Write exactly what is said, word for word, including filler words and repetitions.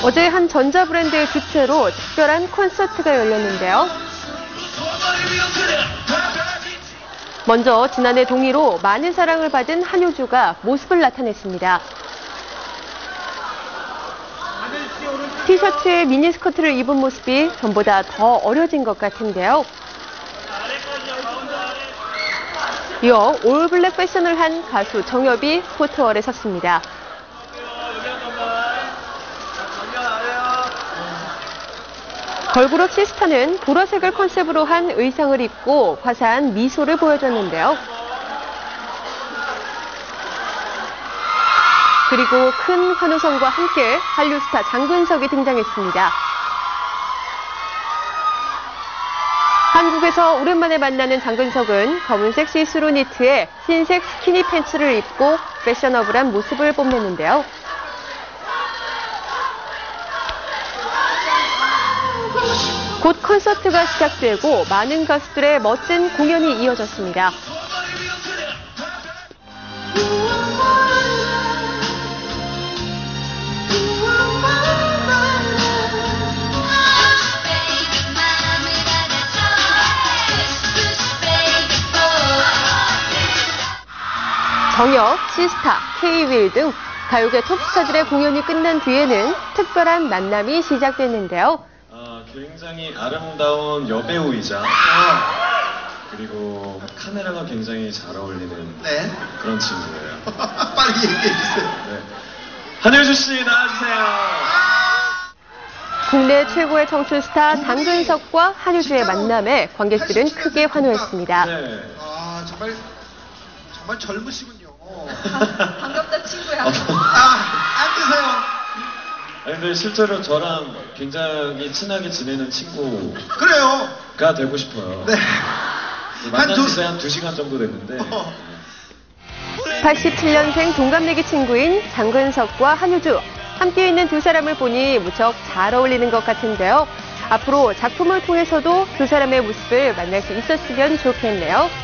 어제 한 전자브랜드의 주최로 특별한 콘서트가 열렸는데요. 먼저 지난해 동의로 많은 사랑을 받은 한효주가 모습을 나타냈습니다. 티셔츠에 미니스커트를 입은 모습이 전보다 더 어려진 것 같은데요. 이어 올블랙 패션을 한 가수 정엽이 포토월에 섰습니다. 걸그룹 시스타는 보라색을 컨셉으로 한 의상을 입고 화사한 미소를 보여줬는데요. 그리고 큰 환호성과 함께 한류 스타 장근석이 등장했습니다. 한국에서 오랜만에 만나는 장근석은 검은색 시스루 니트에 흰색 스키니 팬츠를 입고 패셔너블한 모습을 뽐냈는데요. 곧 콘서트가 시작되고 많은 가수들의 멋진 공연이 이어졌습니다. 정엽, 시스타, K-윌 등 가요계 톱스타들의 공연이 끝난 뒤에는 특별한 만남이 시작됐는데요. 어, 굉장히 아름다운 여배우이자 그리고 카메라가 굉장히 잘 어울리는 네. 그런 친구예요. 빨리 얘기해주세요. 네. 한효주 씨 나와주세요. 국내 최고의 청춘 스타 장근석과 한효주의 만남에 관객들은 크게 환호했습니다. 네. 아 정말 정말 젊으시군요. 아, 반갑다 친구야. 아 앉으세요. 아니 근데 실제로 저랑 굉장히 친하게 지내는 친구가 그래요. 되고 싶어요. 네. 만난 지 한 두 시간 정도 됐는데. 어. 팔십칠 년생 동갑내기 친구인 장근석과 한효주. 함께 있는 두 사람을 보니 무척 잘 어울리는 것 같은데요. 앞으로 작품을 통해서도 두 사람의 모습을 만날 수 있었으면 좋겠네요.